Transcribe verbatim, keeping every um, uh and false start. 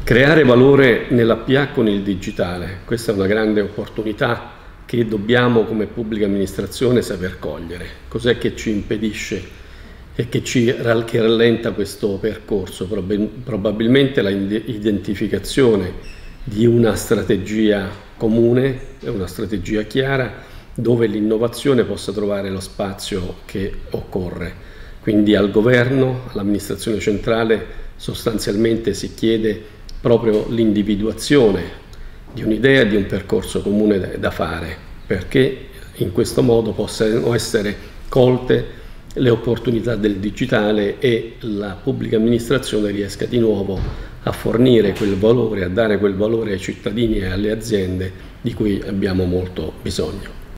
Creare valore nella P A con il digitale, questa è una grande opportunità che dobbiamo come pubblica amministrazione saper cogliere. Cos'è che ci impedisce e che, ci, che rallenta questo percorso? Probabilmente la identificazione di una strategia comune, una strategia chiara, dove l'innovazione possa trovare lo spazio che occorre. Quindi al governo, all'amministrazione centrale, sostanzialmente si chiede proprio l'individuazione di un'idea e di un percorso comune da fare, perché in questo modo possano essere colte le opportunità del digitale e la pubblica amministrazione riesca di nuovo a fornire quel valore, a dare quel valore ai cittadini e alle aziende di cui abbiamo molto bisogno.